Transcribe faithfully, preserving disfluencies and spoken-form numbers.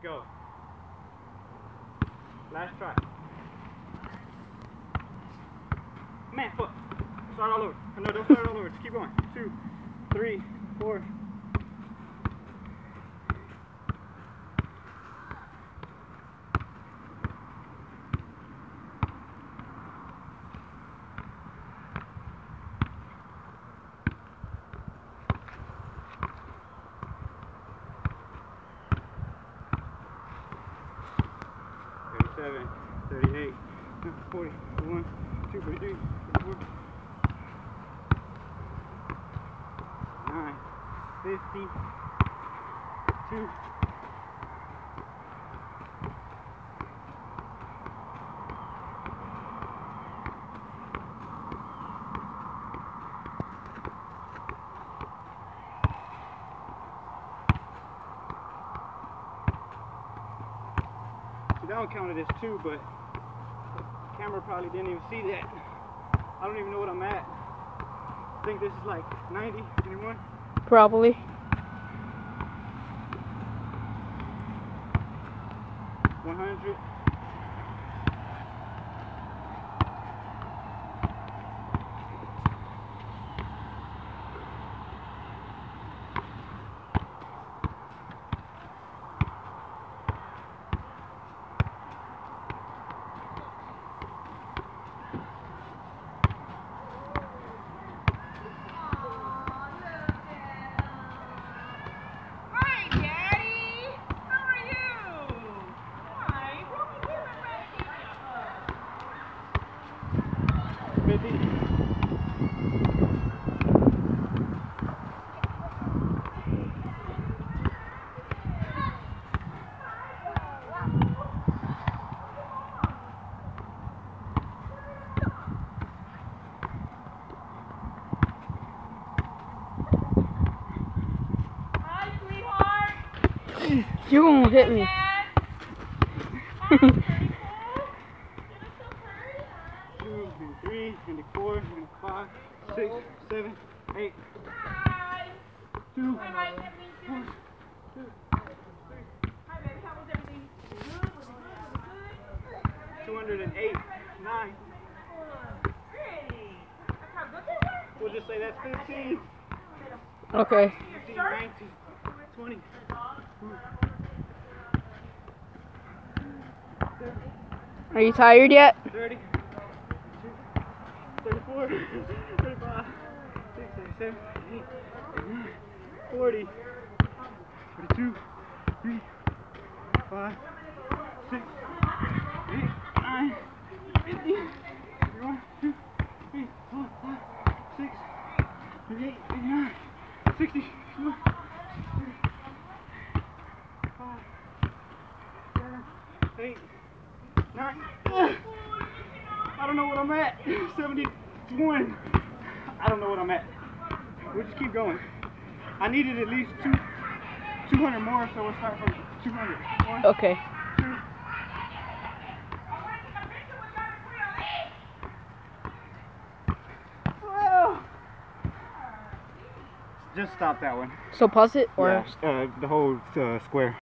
Go. Last try. Man, foot. Start all over. No, don't start all over. Just keep going. Two, three, four. thirty-seven, thirty-eight, forty, forty-one, forty-two, forty-three, forty-four, nine, fifty, two. That one counted as two, but the camera probably didn't even see that. I don't even know what I'm at. I think this is like ninety, anyone? Probably. one hundred. fifty. Hi, sweetheart. You won't hit me. Two, and three, and four, and five, six, seven, eight. Hi. Two, Hi, Mike. one, two, Hi, baby. How was everything? Good? Was it good? Was it good? two hundred and eight, nine. Really? That's how good they were? We'll just say that's fifteen, Okay. fifteen, nineteen, twenty. Are you tired yet? thirty, thirty-four, thirty-five, thirty-seven, thirty-eight, forty, forty-two, three, five, six, eight, nine, fifty, fifty-one, two, three, four, five, six, fifty-eight, fifty-nine, sixty, fifty-one, five, seven, eight, nine. I don't know what I'm at. seventy-one. I don't know what I'm at. We'll just keep going. I needed at least two, two hundred more, so we'll start from two hundred. One, Okay. two. Whoa. Just stop that one. So pause it or? Yeah, uh, the whole uh, square.